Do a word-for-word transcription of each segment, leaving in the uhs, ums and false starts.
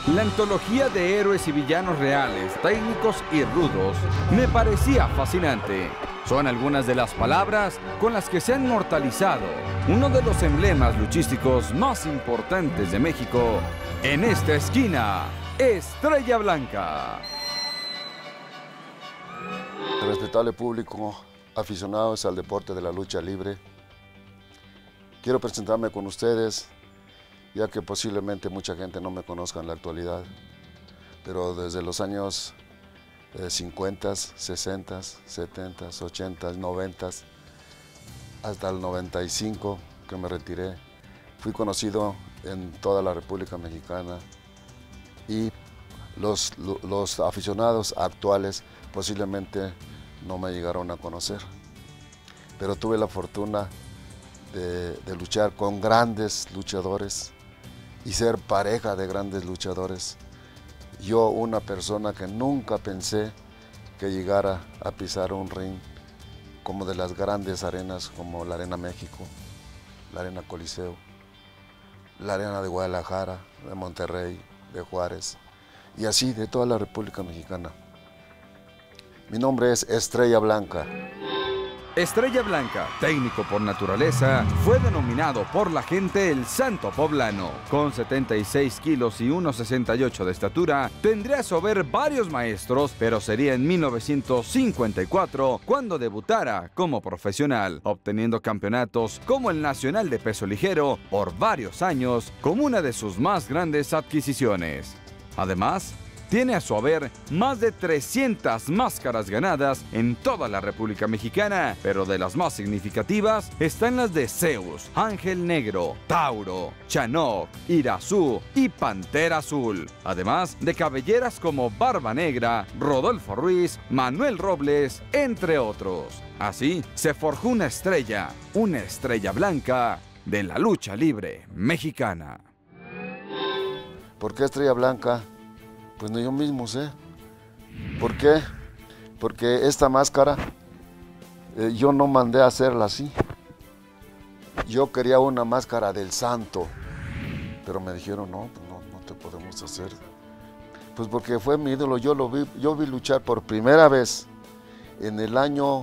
La antología de héroes y villanos reales, técnicos y rudos, me parecía fascinante. Son algunas de las palabras con las que se han inmortalizado uno de los emblemas luchísticos más importantes de México. En esta esquina, Estrella Blanca. Respetable público, aficionados al deporte de la lucha libre, quiero presentarme con ustedes, ya que posiblemente mucha gente no me conozca en la actualidad, pero desde los años eh, cincuenta, sesenta, setenta, ochenta, noventa, hasta el noventa y cinco que me retiré, fui conocido en toda la República Mexicana y los, los aficionados actuales posiblemente no me llegaron a conocer, pero tuve la fortuna de, de luchar con grandes luchadores y ser pareja de grandes luchadores. Yo, una persona que nunca pensé que llegara a pisar un ring como de las grandes arenas, como la Arena México, la Arena Coliseo, la Arena de Guadalajara, de Monterrey, de Juárez, y así de toda la República Mexicana. Mi nombre es Estrella Blanca. Estrella Blanca, técnico por naturaleza, fue denominado por la gente el Santo Poblano. Con setenta y seis kilos y uno sesenta y ocho de estatura, tendría a su haber varios maestros, pero sería en mil novecientos cincuenta y cuatro cuando debutara como profesional, obteniendo campeonatos como el Nacional de Peso Ligero por varios años como una de sus más grandes adquisiciones. Además, tiene a su haber más de trescientas máscaras ganadas en toda la República Mexicana, pero de las más significativas están las de Zeus, Ángel Negro, Tauro, Chanok, Irazú y Pantera Azul, además de cabelleras como Barba Negra, Rodolfo Ruiz, Manuel Robles, entre otros. Así se forjó una estrella, una estrella blanca de la lucha libre mexicana. ¿Por qué Estrella Blanca? Pues no, yo mismo sé. ¿Por qué? Porque esta máscara eh, yo no mandé a hacerla así. Yo quería una máscara del santo, pero me dijeron, no, pues no, no te podemos hacer. Pues porque fue mi ídolo, yo lo vi, yo vi luchar por primera vez en el año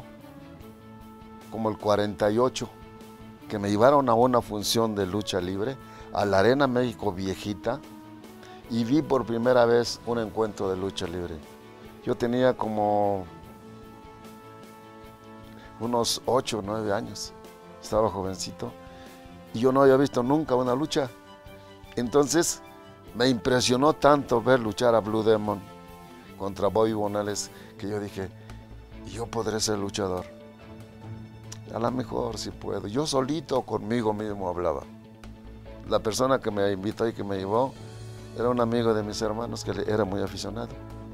como el cuarenta y ocho, que me llevaron a una función de lucha libre a la Arena México viejita, y vi por primera vez un encuentro de lucha libre. Yo tenía como unos ocho o nueve años, estaba jovencito, y yo no había visto nunca una lucha. Entonces me impresionó tanto ver luchar a Blue Demon contra Bobby Bonales, que yo dije, yo podré ser luchador. A lo mejor sí puedo. Yo solito conmigo mismo hablaba. La persona que me invitó y que me llevó era un amigo de mis hermanos que era muy aficionado.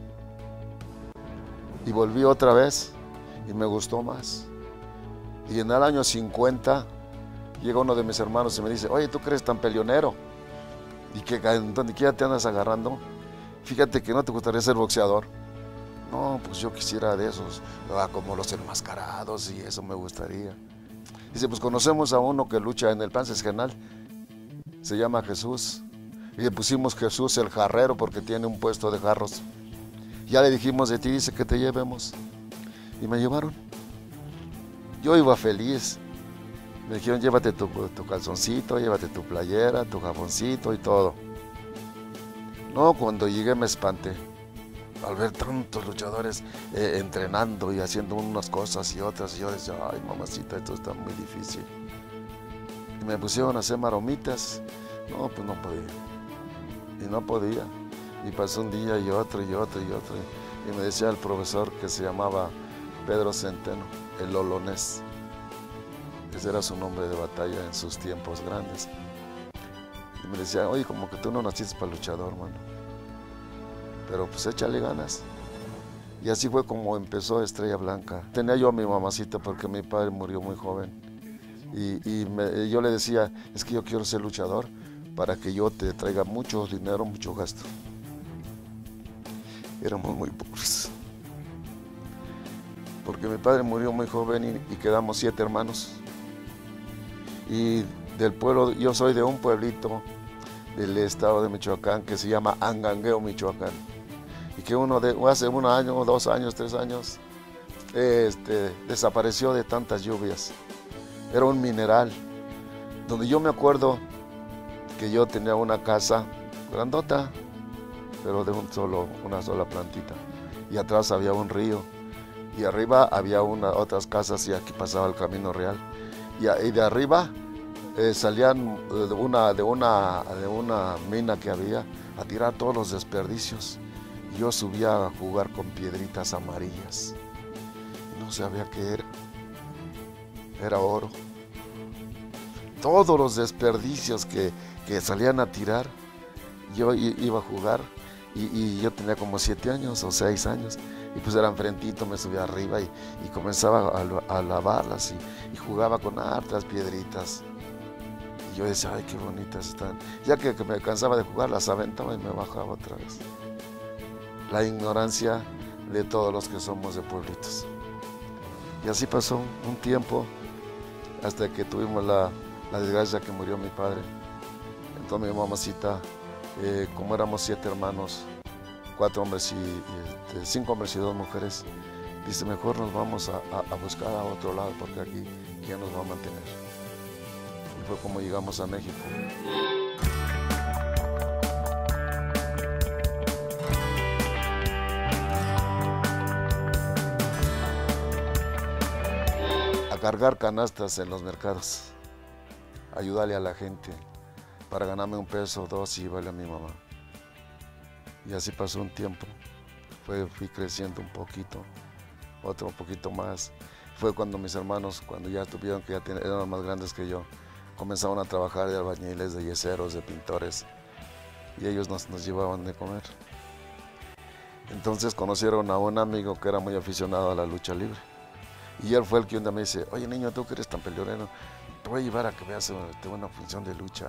Y volví otra vez y me gustó más. Y en el año cincuenta llega uno de mis hermanos y me dice, oye, ¿tú crees tan peleonero? Y que donde quiera te andas agarrando. Fíjate que no te gustaría ser boxeador. No, pues yo quisiera de esos, como los enmascarados y eso me gustaría. Dice, pues conocemos a uno que lucha en el plan sesgenal. Se llama Jesús. Y le pusimos Jesús el Jarrero porque tiene un puesto de jarros. Ya le dijimos de ti, dice que te llevemos. Y me llevaron. Yo iba feliz. Me dijeron, llévate tu, tu calzoncito, llévate tu playera, tu jaboncito y todo. No, cuando llegué me espanté. Al ver tantos luchadores eh, entrenando y haciendo unas cosas y otras. Y yo decía, ay mamacita, esto está muy difícil. Y me pusieron a hacer maromitas. No, pues no podía. Y no podía, y pasó un día y otro y otro y otro, y me decía el profesor que se llamaba Pedro Centeno, el Olonés, ese era su nombre de batalla en sus tiempos grandes, y me decía, oye, como que tú no naciste para luchador, mano, pero pues échale ganas. Y así fue como empezó Estrella Blanca. Tenía yo a mi mamacita porque mi padre murió muy joven, y, y me, yo le decía, es que yo quiero ser luchador, para que yo te traiga mucho dinero, mucho gasto. Éramos muy pobres. Porque mi padre murió muy joven y, y quedamos siete hermanos. Y del pueblo, yo soy de un pueblito del estado de Michoacán, que se llama Angangueo, Michoacán. Y que uno de, hace un año, dos años, tres años, este, desapareció de tantas lluvias. Era un mineral, donde yo me acuerdo que yo tenía una casa grandota, pero de un solo, una sola plantita. Y atrás había un río. Y arriba había una, otras casas y aquí pasaba el Camino Real. Y, y de arriba eh, salían de una, de, una, de una mina que había a tirar todos los desperdicios. Y yo subía a jugar con piedritas amarillas. No sabía qué era. Era oro. Todos los desperdicios que, que salían a tirar, yo iba a jugar. Y, y yo tenía como siete años o seis años. Y pues era enfrentito, me subía arriba y, y comenzaba a, a lavarlas y, y jugaba con hartas piedritas. Y yo decía, ay, qué bonitas están. Ya que, que me cansaba de jugar, las aventaba y me bajaba otra vez. La ignorancia de todos los que somos de pueblitos. Y así pasó un tiempo hasta que tuvimos la, la desgracia que murió mi padre. Entonces mi mamacita, eh, como éramos siete hermanos, cuatro hombres y, y este, cinco hombres y dos mujeres, dice, mejor nos vamos a, a, a buscar a otro lado porque aquí ya nos va a mantener. Y fue como llegamos a México. A cargar canastas en los mercados, ayudarle a la gente para ganarme un peso, dos y llevarle a mi mamá. Y así pasó un tiempo, Fue, fui creciendo un poquito, otro un poquito más. Fue cuando mis hermanos, cuando ya tuvieron que ya eran más grandes que yo, comenzaron a trabajar de albañiles, de yeseros, de pintores, y ellos nos, nos llevaban de comer. Entonces conocieron a un amigo que era muy aficionado a la lucha libre. Y él fue el que un día me dice, oye niño, tú que eres tan peleonero, te voy a llevar a que veas una función de lucha.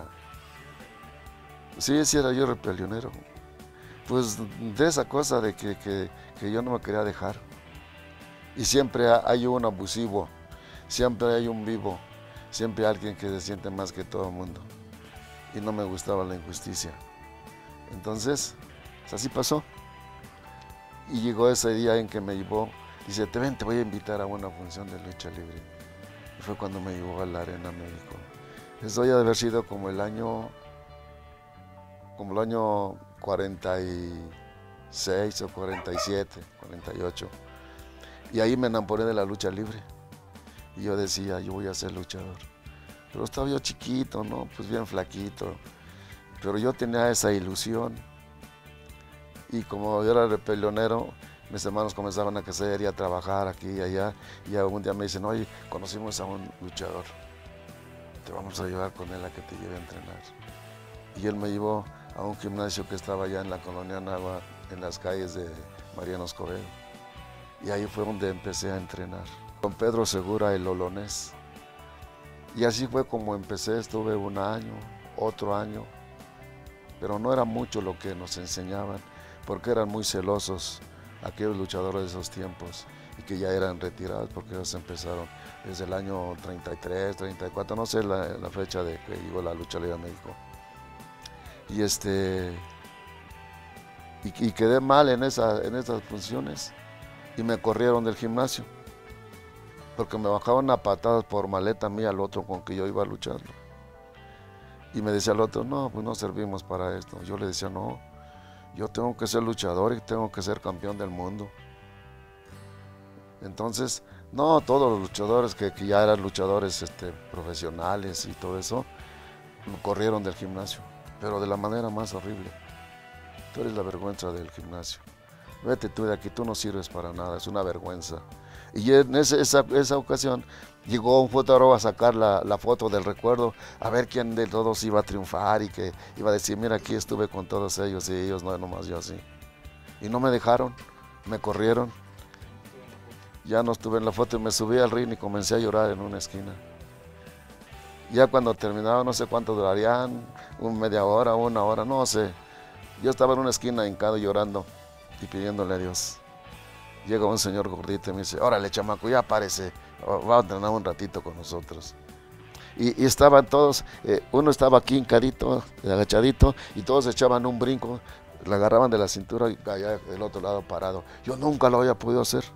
Sí, sí era yo el peleonero. Pues de esa cosa de que, que, que yo no me quería dejar. Y siempre hay un abusivo, siempre hay un vivo, siempre hay alguien que se siente más que todo el mundo. Y no me gustaba la injusticia. Entonces, pues así pasó. Y llegó ese día en que me llevó, dice, te ven, te voy a invitar a una función de lucha libre. Y fue cuando me llevó a la Arena México. Eso ya debe haber sido como el año, como el año cuarenta y seis o cuarenta y siete, cuarenta y ocho. Y ahí me enamoré de la lucha libre. Y yo decía, yo voy a ser luchador. Pero estaba yo chiquito, ¿no? Pues bien flaquito. Pero yo tenía esa ilusión. Y como yo era repelionero, mis hermanos comenzaban a crecer y a trabajar aquí y allá. Y algún día me dicen, oye, conocimos a un luchador. Te vamos a llevar con él a que te lleve a entrenar. Y él me llevó a un gimnasio que estaba allá en la colonia Nagua, en las calles de Mariano Escobedo. Y ahí fue donde empecé a entrenar. Con Pedro Segura, el olonés. Y así fue como empecé, estuve un año, otro año. Pero no era mucho lo que nos enseñaban, porque eran muy celosos aquellos luchadores de esos tiempos y que ya eran retirados, porque ellos empezaron desde el año treinta y tres, treinta y cuatro, no sé la, la fecha de que llegó la lucha libre a México. Y este y, y quedé mal en, esa, en esas funciones y me corrieron del gimnasio porque me bajaban a patadas por maleta mía al otro con que yo iba a luchar. Y me decía el otro, no, pues no servimos para esto. Yo le decía, no, yo tengo que ser luchador y tengo que ser campeón del mundo. Entonces, no, todos los luchadores que, que ya eran luchadores este, profesionales y todo eso, me corrieron del gimnasio, pero de la manera más horrible. Tú eres la vergüenza del gimnasio. Vete tú de aquí, tú no sirves para nada, es una vergüenza. Y en ese, esa, esa ocasión llegó un fotógrafo a sacar la, la foto del recuerdo, a ver quién de todos iba a triunfar y que iba a decir, mira, aquí estuve con todos ellos y ellos no, nomás yo así. Y no me dejaron, me corrieron. Ya no estuve en la foto y me subí al ring y comencé a llorar en una esquina. Ya cuando terminaba, no sé cuánto durarían, una media hora, una hora, no sé. Yo estaba en una esquina hincado llorando y pidiéndole a Dios. Llega un señor gordito y me dice, órale chamaco, ya aparece, va a entrenar un ratito con nosotros. Y, y estaban todos, eh, uno estaba aquí hincadito, agachadito, y todos echaban un brinco, le agarraban de la cintura y allá del otro lado parado. Yo nunca lo había podido hacer.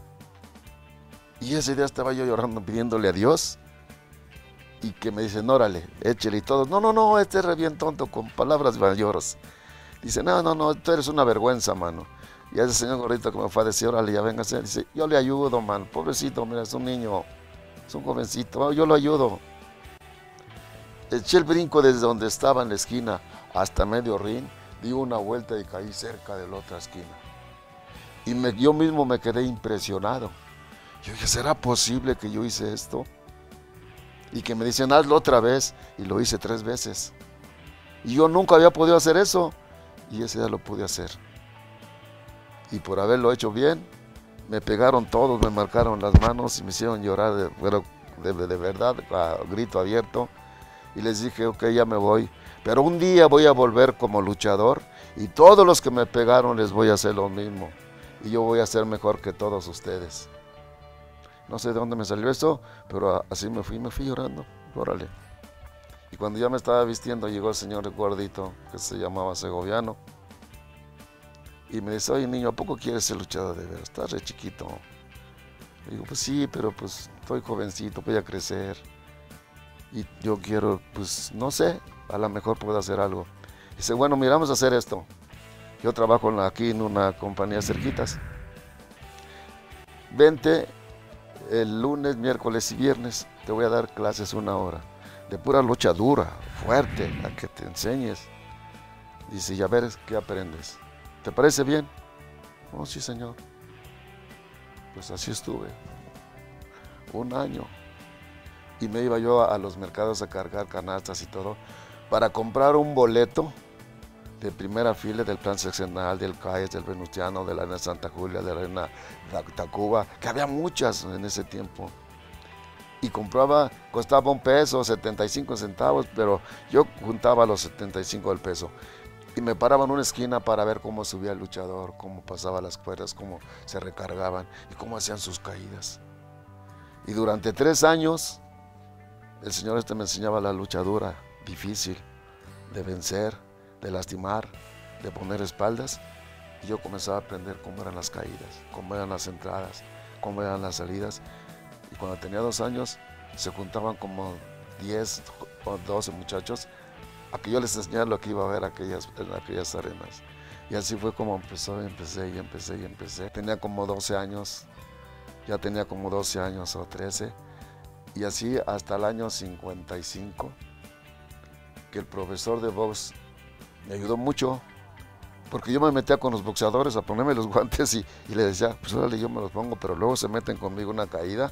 Y ese día estaba yo llorando, pidiéndole a Dios, y que me dicen, órale, échale, y todos, no, no, no, este es re bien tonto, con palabras mayores. Dice, no, no, no, tú eres una vergüenza, mano. Y a ese señor gordito que me fue a decir, órale, ya véngase, dice, yo le ayudo, man, pobrecito, mira, es un niño, es un jovencito, yo lo ayudo. Eché el brinco desde donde estaba en la esquina hasta medio ring, di una vuelta y caí cerca de la otra esquina. Y me, yo mismo me quedé impresionado. Yo dije, ¿será posible que yo hice esto? Y que me dicen, hazlo otra vez, y lo hice tres veces. Y yo nunca había podido hacer eso, y ese día lo pude hacer. Y por haberlo hecho bien, me pegaron todos, me marcaron las manos y me hicieron llorar, de, de, de verdad, a grito abierto. Y les dije, ok, ya me voy, pero un día voy a volver como luchador y todos los que me pegaron les voy a hacer lo mismo. Y yo voy a ser mejor que todos ustedes. No sé de dónde me salió eso, pero así me fui, me fui llorando, órale. Y cuando ya me estaba vistiendo, llegó el señor gordito, que se llamaba Segoviano, y me dice, oye niño, ¿a poco quieres ser luchador de veras? Estás re chiquito. Le digo, pues sí, pero pues estoy jovencito, voy a crecer. Y yo quiero, pues no sé, a lo mejor puedo hacer algo. Dice, bueno, mira, vamos a hacer esto. Yo trabajo aquí en una compañía cerquitas. Vente el lunes, miércoles y viernes, te voy a dar clases una hora. De pura lucha dura, fuerte, a que te enseñes. Dice, y a ver qué aprendes. ¿Te parece bien? Oh, sí, señor. Pues así estuve. Un año. Y me iba yo a los mercados a cargar canastas y todo, para comprar un boleto de primera fila del Plan Seccional, del C A E S, del Venustiano, de la Arena Santa Julia, de la Arena Tacuba, que había muchas en ese tiempo. Y compraba, costaba un peso, setenta y cinco centavos, pero yo juntaba los setenta y cinco del peso. Y me paraba en una esquina para ver cómo subía el luchador, cómo pasaba las cuerdas, cómo se recargaban y cómo hacían sus caídas. Y durante tres años, el señor este me enseñaba la lucha dura, difícil, de vencer, de lastimar, de poner espaldas. Y yo comenzaba a aprender cómo eran las caídas, cómo eran las entradas, cómo eran las salidas. Y cuando tenía dos años, se juntaban como diez o doce muchachos a que yo les enseñara lo que iba a ver aquellas, en aquellas arenas. Y así fue como empezó, empecé y empecé y empecé. Tenía como doce años, ya tenía como doce años o trece. Y así hasta el año cincuenta y cinco, que el profesor de box me ayudó mucho, porque yo me metía con los boxeadores a ponerme los guantes y, y le decía, pues órale, yo me los pongo, pero luego se meten conmigo una caída.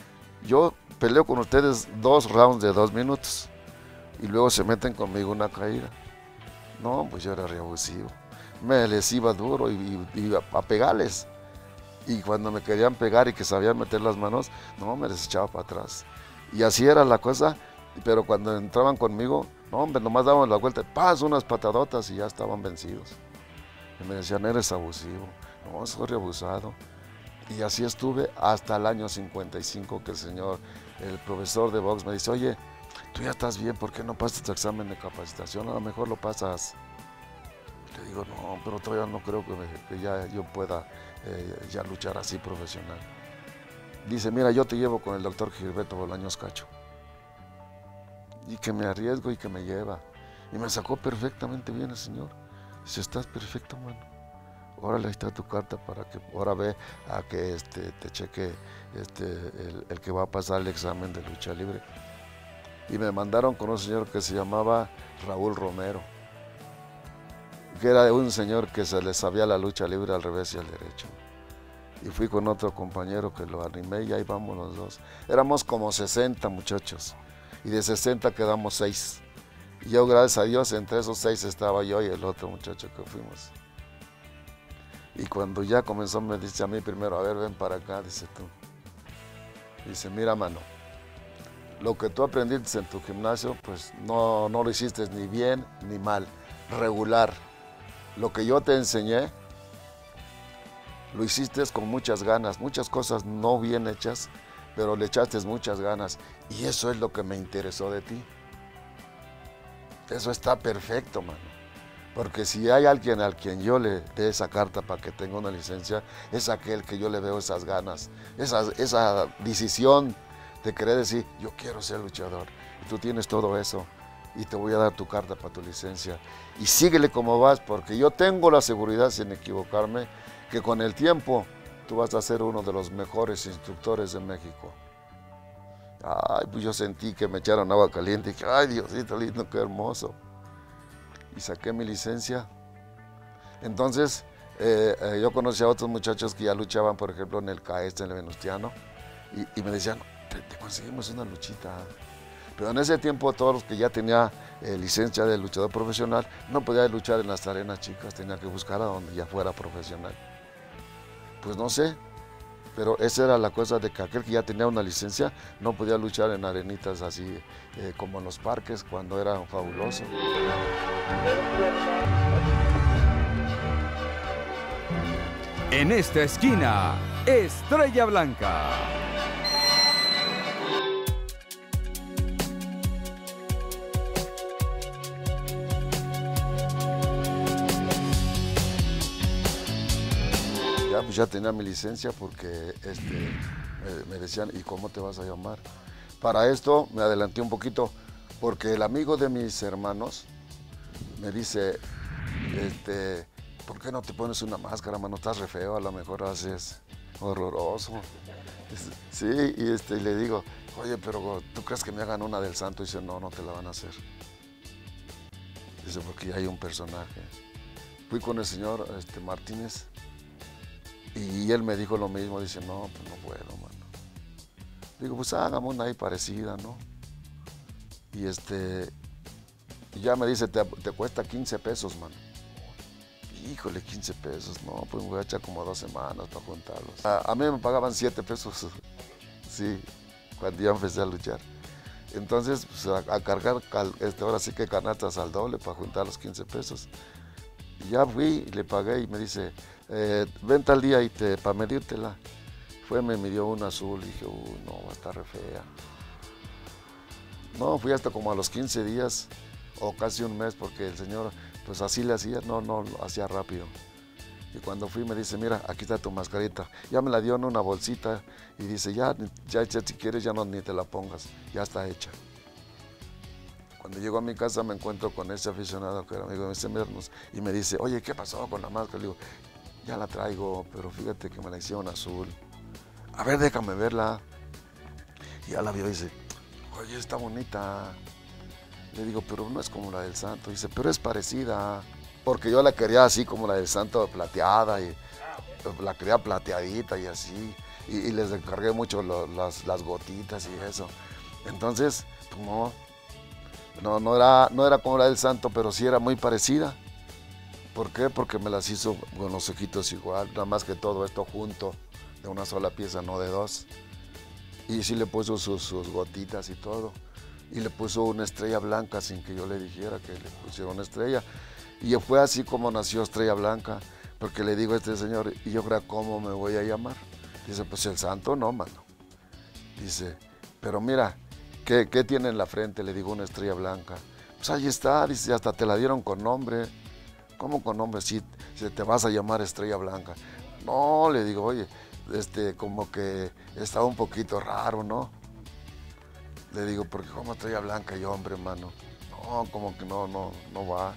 Yo peleo con ustedes dos rounds de dos minutos y luego se meten conmigo una caída. No, pues yo era re abusivo. Me les iba duro y, y, y a, a pegarles. Y cuando me querían pegar y que sabían meter las manos, no, me les echaba para atrás. Y así era la cosa, pero cuando entraban conmigo, no, hombre, nomás daban la vuelta, ¡paz! Unas patadotas y ya estaban vencidos. Y me decían, eres abusivo. No, soy abusado. Y así estuve hasta el año cincuenta y cinco, que el señor, el profesor de box me dice, oye, tú ya estás bien, ¿por qué no pasas tu examen de capacitación? A lo mejor lo pasas. Le digo, no, pero todavía no creo que, me, que ya yo pueda eh, ya luchar así profesional. Dice, mira, yo te llevo con el doctor Gilberto Bolaños Cacho. Y que me arriesgo y que me lleva. Y me sacó perfectamente bien el señor. Dice, estás perfecto, mano. Órale, ahí está tu carta para que ahora ve a que este, te cheque este, el, el que va a pasar el examen de lucha libre. Y me mandaron con un señor que se llamaba Raúl Romero, que era un señor que se le sabía la lucha libre al revés y al derecho. Y fui con otro compañero que lo animé y ahí vamos los dos. Éramos como sesenta muchachos y de sesenta quedamos seis. Y yo, gracias a Dios, entre esos seis estaba yo y el otro muchacho que fuimos. Y cuando ya comenzó, me dice a mí primero, a ver, ven para acá, dice tú. Dice, mira, mano, lo que tú aprendiste en tu gimnasio, pues no, no lo hiciste ni bien ni mal, regular. Lo que yo te enseñé, lo hiciste con muchas ganas, muchas cosas no bien hechas, pero le echaste muchas ganas y eso es lo que me interesó de ti. Eso está perfecto, mano. Porque si hay alguien al quien yo le dé esa carta para que tenga una licencia, es aquel que yo le veo esas ganas, esa, esa decisión de querer decir, yo quiero ser luchador. Y tú tienes todo eso y te voy a dar tu carta para tu licencia. Y síguele como vas, porque yo tengo la seguridad, sin equivocarme, que con el tiempo tú vas a ser uno de los mejores instructores de México. Ay, pues yo sentí que me echaron agua caliente y dije, ay, Diosito lindo, qué hermoso. Y saqué mi licencia. Entonces, eh, eh, yo conocí a otros muchachos que ya luchaban, por ejemplo, en el C A E S, en el Venustiano, y, y me decían, te, te conseguimos una luchita. Pero en ese tiempo, todos los que ya tenía eh, licencia de luchador profesional, no podía luchar en las arenas chicas, tenía que buscar a donde ya fuera profesional. Pues no sé. Pero esa era la cosa de que aquel que ya tenía una licencia no podía luchar en arenitas así eh, como en los parques cuando era fabuloso. En esta esquina, Estrella Blanca. Ya, pues ya tenía mi licencia porque este, me, me decían, ¿y cómo te vas a llamar? Para esto me adelanté un poquito porque el amigo de mis hermanos me dice, este, ¿por qué no te pones una máscara, mano? Estás re feo, a lo mejor haces horroroso. Sí, y este, le digo, oye, pero ¿tú crees que me hagan una del santo? Y dice, no, no te la van a hacer. Dice, porque ya hay un personaje. Fui con el señor este, Martínez. Y él me dijo lo mismo, dice, no, pues no puedo, mano. Digo, pues hagamos una ahí parecida, ¿no? Y este, y ya me dice, te, te cuesta quince pesos, mano. Híjole, quince pesos, no, pues me voy a echar como dos semanas para juntarlos. A, a mí me pagaban siete pesos, sí, cuando ya empecé a luchar. Entonces, pues a, a cargar, este, ahora sí que canastas al doble para juntar los quince pesos. Y ya fui y le pagué y me dice, eh, ven tal día y te, para medírtela. Fue, me midió una azul y dije, uy, no, va a estar re fea. No, fui hasta como a los quince días o casi un mes porque el señor, pues así le hacía, no, no, lo hacía rápido. Y cuando fui me dice, mira, aquí está tu mascarita. Ya me la dio en una bolsita y dice, ya, ya, ya si quieres ya no ni te la pongas, ya está hecha. Cuando llego a mi casa me encuentro con ese aficionado que era amigo de mis hermanos y me dice, oye, ¿qué pasó con la máscara? Le digo, ya la traigo, pero fíjate que me la hicieron azul. A ver, déjame verla. Y ya la vio y dice, oye, está bonita. Le digo, pero no es como la del santo. Dice, pero es parecida. Porque yo la quería así como la del santo, plateada, y la quería plateadita y así. Y, y les encargué mucho lo, las, las gotitas y eso. Entonces, pues no. No, no era, no era como la del santo, pero sí era muy parecida. ¿Por qué? Porque me las hizo con los ojitos igual, nada más que todo esto junto, de una sola pieza, no de dos. Y sí le puso sus, sus gotitas y todo. Y le puso una estrella blanca sin que yo le dijera que le pusiera una estrella. Y fue así como nació Estrella Blanca, porque le digo a este señor, y yo creo, ¿cómo me voy a llamar? Dice, pues el santo no, mano. Dice, pero mira, ¿Qué, ¿qué tiene en la frente? Le digo, una estrella blanca. Pues ahí está, dice, hasta te la dieron con nombre. ¿Cómo con nombre? Si, si te vas a llamar Estrella Blanca. No, le digo, oye, este, como que estaba un poquito raro, ¿no? Le digo, porque como Estrella Blanca y hombre, mano. No, como que no, no, no va.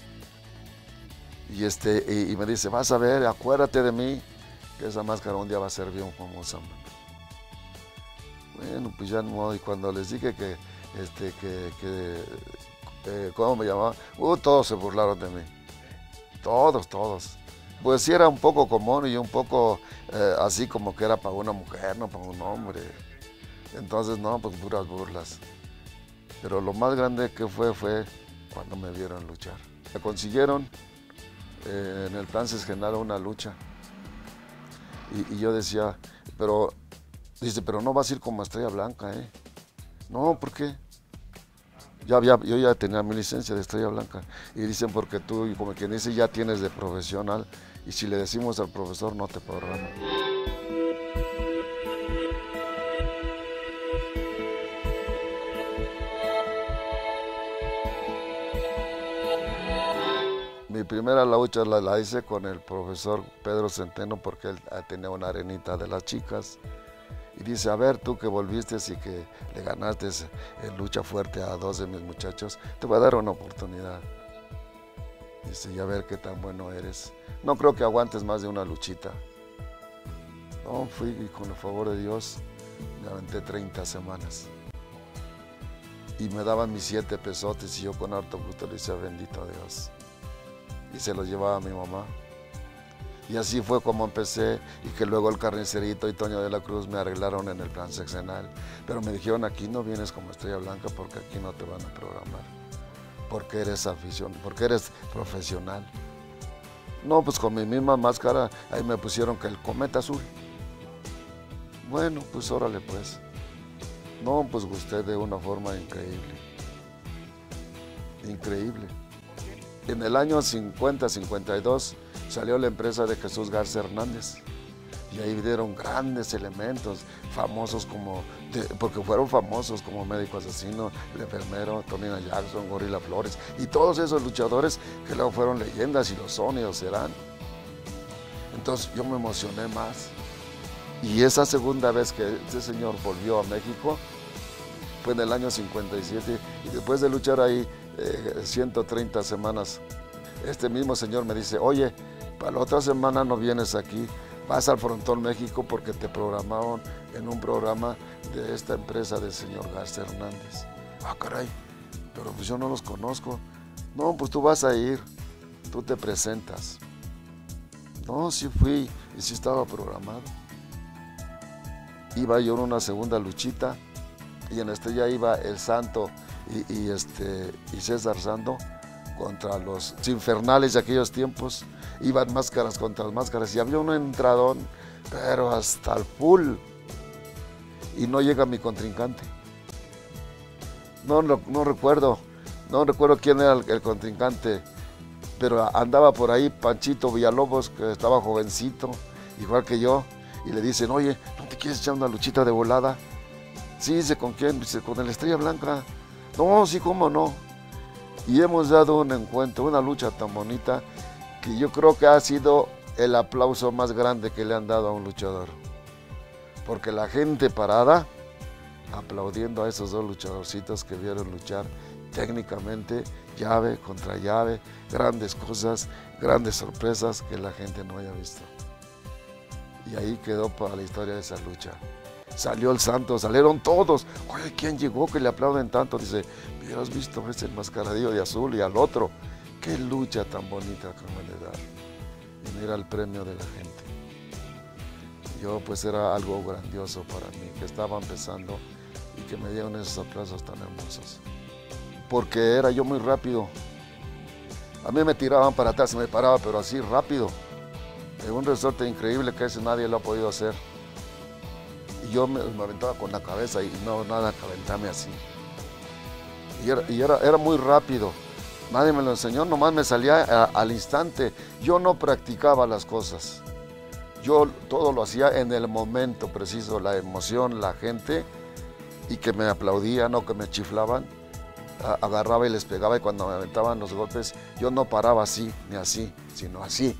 Y, este, y, y me dice, vas a ver, acuérdate de mí, que esa máscara un día va a ser bien famosa, mano. Bueno, pues ya no, y cuando les dije que, este, que, que eh, ¿cómo me llamaban? Uh, todos se burlaron de mí. Todos, todos. Pues sí era un poco común y un poco eh, así como que era para una mujer, no para un hombre. Entonces, no, pues puras burlas. Pero lo más grande que fue, fue cuando me vieron luchar. Me consiguieron eh, en el plan sesgenal una lucha. Y, y yo decía, pero... Dice, pero no vas a ir como Estrella Blanca, ¿eh? No, ¿por qué? Ya había, yo ya tenía mi licencia de Estrella Blanca. Y dicen, porque tú, como quien dice, ya tienes de profesional. Y si le decimos al profesor, no te programa. mi primera lucha la, la hice con el profesor Pedro Centeno porque él tenía una arenita de las chicas. Y dice, a ver, tú que volviste y que le ganaste en lucha fuerte a dos de mis muchachos, te voy a dar una oportunidad. Dice, y a ver qué tan bueno eres. No creo que aguantes más de una luchita. No, fui y con el favor de Dios me aventé treinta semanas. Y me daban mis siete pesotes y yo con harto gusto le decía, bendito Dios. Y se los llevaba a mi mamá. Y así fue como empecé, y que luego el Carnicerito y Toño de la Cruz me arreglaron en el plan sexenal. Pero me dijeron, aquí no vienes como Estrella Blanca porque aquí no te van a programar. Porque eres afición, porque eres profesional. No, pues con mi misma máscara, ahí me pusieron que el Cometa Azul. Bueno, pues órale pues. No, pues gusté de una forma increíble. Increíble. En el año cincuenta, cincuenta y dos salió la empresa de Jesús Garza Hernández y ahí dieron grandes elementos, famosos como, de, porque fueron famosos como Médico Asesino, El Enfermero, Tonina Jackson, Gorila Flores y todos esos luchadores que luego fueron leyendas y lo son y lo serán. Entonces yo me emocioné más y esa segunda vez que este señor volvió a México fue en el año cincuenta y siete y después de luchar ahí eh, ciento treinta semanas, este mismo señor me dice, oye, para la otra semana no vienes aquí, vas al Frontón México porque te programaron en un programa de esta empresa del señor Garza Hernández. Ah, caray, pero pues yo no los conozco. No, pues tú vas a ir, tú te presentas. No, sí fui y sí estaba programado. Iba yo en una segunda luchita y en este ya iba el Santo y, y, este, y César Sando contra los infernales de aquellos tiempos, iban máscaras contra máscaras y había un entradón, pero hasta el full, y no llega mi contrincante. No, no, no recuerdo, no recuerdo quién era el, el contrincante, pero andaba por ahí Panchito Villalobos, que estaba jovencito, igual que yo, y le dicen, oye, ¿no te quieres echar una luchita de volada? Sí, dice, ¿con quién? Dice, con el Estrella Blanca. No, sí, cómo no. Y hemos dado un encuentro, una lucha tan bonita, que yo creo que ha sido el aplauso más grande que le han dado a un luchador. Porque la gente parada, aplaudiendo a esos dos luchadorcitos que vieron luchar técnicamente, llave contra llave, grandes cosas, grandes sorpresas que la gente no haya visto. Y ahí quedó para la historia de esa lucha. Salió el Santo, salieron todos. Oye, ¿quién llegó que le aplauden tanto? Dice, hubieras visto ese enmascaradillo de azul y al otro. Qué lucha tan bonita que me le dar. Y mira el premio de la gente. Yo pues era algo grandioso para mí, que estaba empezando y que me dieron esos aplausos tan hermosos. Porque era yo muy rápido. A mí me tiraban para atrás, me paraba, pero así rápido. En un resorte increíble que ese nadie lo ha podido hacer. Y yo me, me aventaba con la cabeza y no, nada que aventarme así. Y, era, y era, era muy rápido. Nadie me lo enseñó, nomás me salía a, al instante. Yo no practicaba las cosas. Yo todo lo hacía en el momento preciso, la emoción, la gente, y que me aplaudían o que me chiflaban. A, agarraba y les pegaba, y cuando me aventaban los golpes, yo no paraba así, ni así, sino así.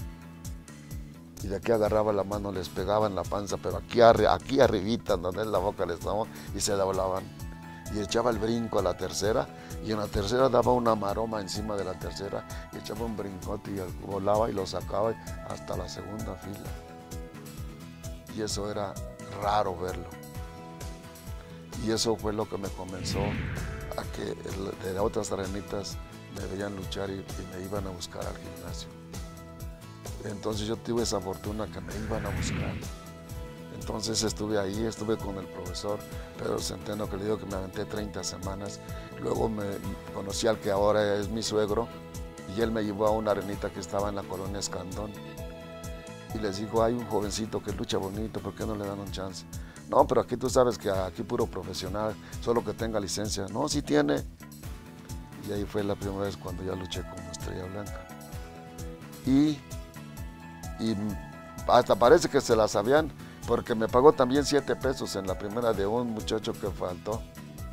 Y de aquí agarraba la mano, les pegaba en la panza, pero aquí, arri aquí arribita, donde es la boca, les daba y se doblaban. Y echaba el brinco a la tercera, y en la tercera daba una maroma encima de la tercera, y echaba un brincote y volaba y lo sacaba hasta la segunda fila. Y eso era raro verlo. Y eso fue lo que me comenzó a que de otras arenitas me veían luchar y, y me iban a buscar al gimnasio. Entonces yo tuve esa fortuna que me iban a buscar. Entonces estuve ahí, estuve con el profesor Pedro Centeno, que le digo que me aventé treinta semanas. Luego me conocí al que ahora es mi suegro, y él me llevó a una arenita que estaba en la colonia Escandón. Y les dijo, hay un jovencito que lucha bonito, ¿por qué no le dan un chance? No, pero aquí tú sabes que aquí puro profesional, solo que tenga licencia. No, sí tiene. Y ahí fue la primera vez cuando ya luché como Estrella Blanca. Y, y hasta parece que se la sabían, porque me pagó también siete pesos en la primera de un muchacho que faltó.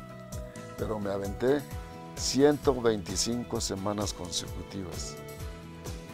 Pero me aventé ciento veinticinco semanas consecutivas.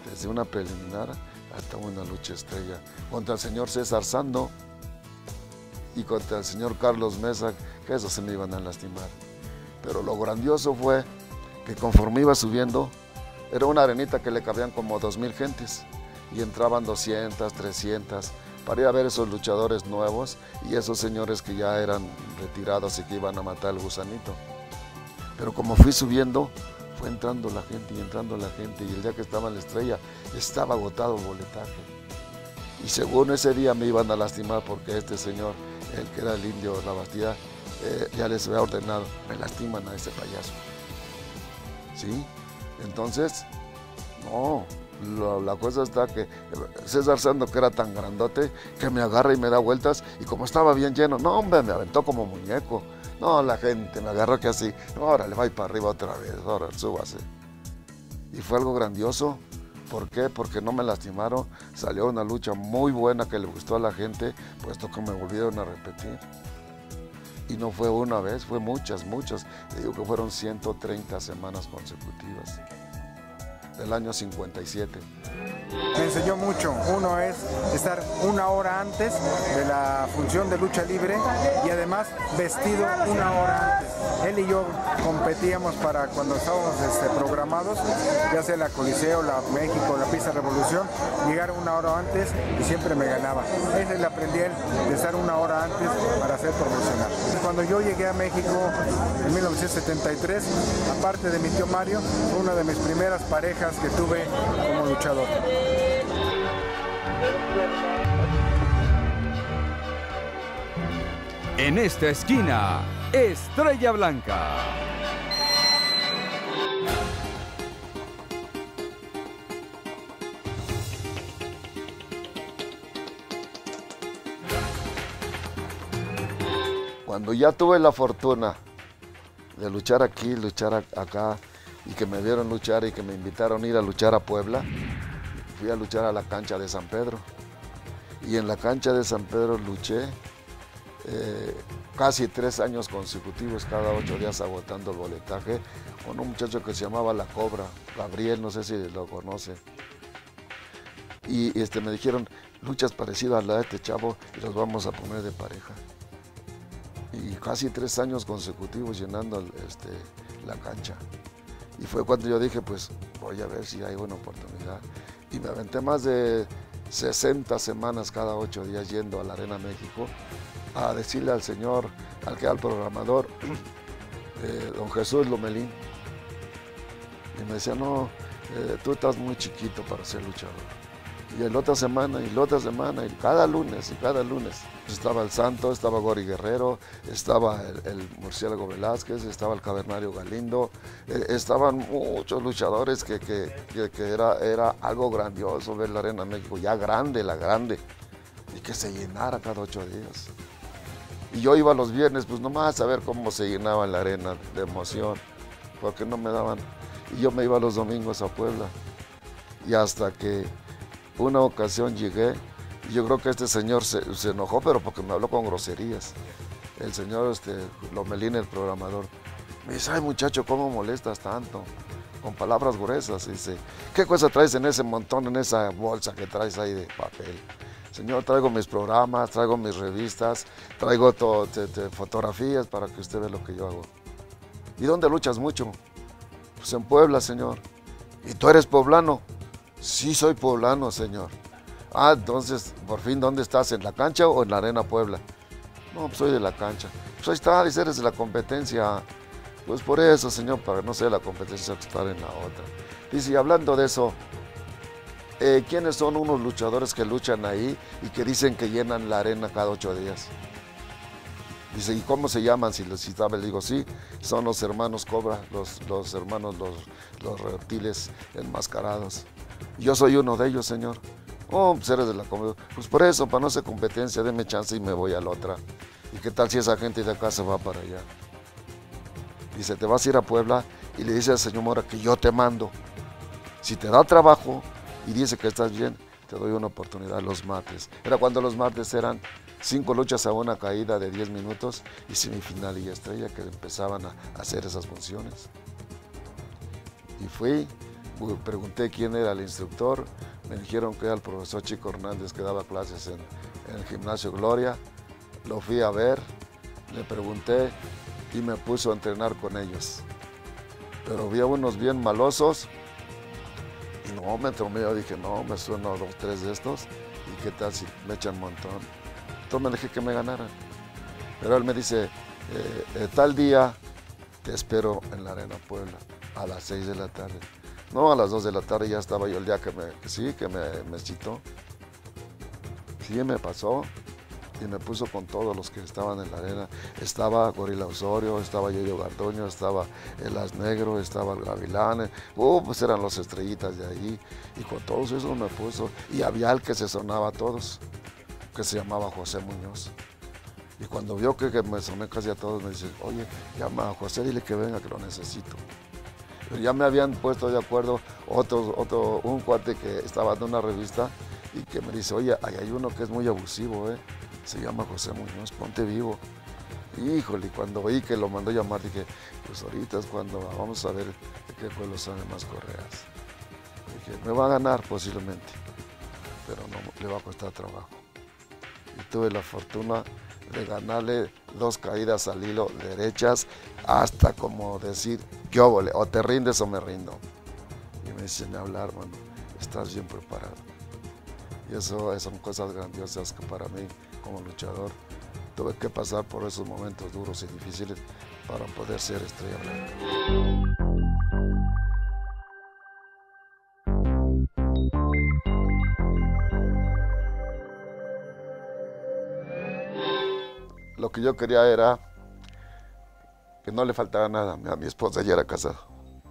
desde una preliminar hasta una lucha estrella, contra el señor César Sando y contra el señor Carlos Mesa, que esos se me iban a lastimar. Pero lo grandioso fue que conforme iba subiendo, era una arenita que le cabían como dos mil gentes y entraban doscientas, trescientas, para ir a ver esos luchadores nuevos y esos señores que ya eran retirados y que iban a matar al gusanito. Pero como fui subiendo, fue entrando la gente y entrando la gente, y el día que estaba en la estrella estaba agotado el boletaje. Y según ese día me iban a lastimar porque este señor, el que era el indio de la Bastida, eh, ya les había ordenado, me lastiman a ese payaso. ¿Sí? Entonces, no, lo, la cosa está que César Sando, que era tan grandote, que me agarra y me da vueltas, y como estaba bien lleno, no hombre, me aventó como muñeco. No, la gente me agarró que así, órale, va y para arriba otra vez, órale, súbase. Y fue algo grandioso. ¿Por qué? Porque no me lastimaron, salió una lucha muy buena que le gustó a la gente, puesto que me volvieron a repetir. Y no fue una vez, fue muchas, muchas. Te digo que fueron ciento treinta semanas consecutivas, del año cincuenta y siete. Me enseñó mucho. Uno es estar una hora antes de la función de lucha libre y además vestido una hora antes. Él y yo competíamos para cuando estábamos este, programados, ya sea la Coliseo, la México, la Pista Revolución, llegar una hora antes y siempre me ganaba. Ese le aprendí a él, de estar una hora antes para ser profesional. Cuando yo llegué a México en mil novecientos setenta y tres, aparte de mi tío Mario, fue una de mis primeras parejas que tuve como luchador. En esta esquina, Estrella Blanca. Cuando ya tuve la fortuna de luchar aquí, luchar acá, y que me vieron luchar y que me invitaron a ir a luchar a Puebla, fui a luchar a la cancha de San Pedro. Y en la cancha de San Pedro luché eh, casi tres años consecutivos, cada ocho días agotando el boletaje, con un muchacho que se llamaba La Cobra, Gabriel, no sé si lo conoce. Y este, me dijeron, luchas parecidas a la de este chavo y los vamos a poner de pareja. Y casi tres años consecutivos llenando este, la cancha. Y fue cuando yo dije, pues voy a ver si hay una oportunidad. Y me aventé más de sesenta semanas cada ocho días yendo a la Arena México a decirle al señor, al que era el programador, eh, don Jesús Lomelín. Y me decía, no, eh, tú estás muy chiquito para ser luchador. Y la otra semana, y la otra semana, y cada lunes, y cada lunes. Estaba el Santo, estaba Gori Guerrero, estaba el, el Murciélago Velázquez, estaba el Cavernario Galindo, eh, estaban muchos luchadores que, que, que, que era, era algo grandioso ver la Arena México, ya grande, la grande, y que se llenara cada ocho días. Y yo iba los viernes, pues nomás a ver cómo se llenaba la arena de emoción, porque no me daban. Y yo me iba los domingos a Puebla, y hasta que una ocasión llegué, y yo creo que este señor se, se enojó, pero porque me habló con groserías. El señor este, Lomelín, el programador, me dice, ay muchacho, ¿cómo molestas tanto? Con palabras gruesas. Y dice, ¿qué cosa traes en ese montón, en esa bolsa que traes ahí de papel? Señor, traigo mis programas, traigo mis revistas, traigo to, te, te, fotografías para que usted vea lo que yo hago. ¿Y dónde luchas mucho? Pues en Puebla, señor. ¿Y tú eres poblano? Sí, soy poblano, señor. Ah, entonces, por fin, ¿dónde estás? ¿En la cancha o en la Arena Puebla? No, pues soy de la cancha. Pues ahí está, dice, eres de la competencia. Pues por eso, señor, para no ser la competencia, estar en la otra. Dice, y hablando de eso, eh, ¿quiénes son unos luchadores que luchan ahí y que dicen que llenan la arena cada ocho días? Dice, ¿y cómo se llaman? Si les citaba, le digo, sí, son los hermanos Cobra, los, los hermanos, los, los reptiles enmascarados. Yo soy uno de ellos, señor. Oh, pues eres de la comedia. Pues por eso, para no hacer competencia, deme chance y me voy a la otra. ¿Y qué tal si esa gente de acá se va para allá? Dice, te vas a ir a Puebla y le dice al señor Mora que yo te mando. Si te da trabajo y dice que estás bien, te doy una oportunidad los martes. Era cuando los martes eran cinco luchas a una caída de diez minutos y semifinal y estrella que empezaban a hacer esas funciones. Y fui, pregunté quién era el instructor, me dijeron que era el profesor Chico Hernández que daba clases en, en el gimnasio Gloria. Lo fui a ver, le pregunté y me puso a entrenar con ellos. Pero vi a unos bien malosos y no, me tomé, yo dije, no, me sueno dos, tres de estos y qué tal si me echan un montón. Entonces me dejé que me ganaran. Pero él me dice, eh, eh, tal día te espero en la Arena Puebla a las seis de la tarde. No, a las dos de la tarde ya estaba yo el día que me, que sí, que me, me citó. Sí, me pasó y me puso con todos los que estaban en la arena. Estaba Gorila Osorio, estaba Yoyo Gardoño, estaba el As Negro, estaba el Gavilán. Uh, pues eran los estrellitas de ahí. Y con todos esos me puso. Y había el que se sonaba a todos, que se llamaba José Muñoz. Y cuando vio que, que me soné casi a todos, me dice, oye, llama a José, dile que venga, que lo necesito. Pero ya me habían puesto de acuerdo otro, otro, un cuate que estaba en una revista y que me dice, oye, ahí hay uno que es muy abusivo, ¿eh? Se llama José Muñoz, ponte vivo. Híjole, y cuando vi que lo mandó llamar, dije, pues ahorita es cuando vamos a ver de qué pueblo sale más Correas. Dije, me va a ganar posiblemente, pero no le va a costar trabajo. Y tuve la fortuna de ganarle dos caídas al hilo derechas, hasta como decir, ¿qué óvole? O te rindes o me rindo. Y me dicen, hablar, hermano, estás bien preparado. Y eso son cosas grandiosas que para mí, como luchador, tuve que pasar por esos momentos duros y difíciles para poder ser Estrella Blanca. Lo que yo quería era que no le faltara nada. A mi esposa ya era casada.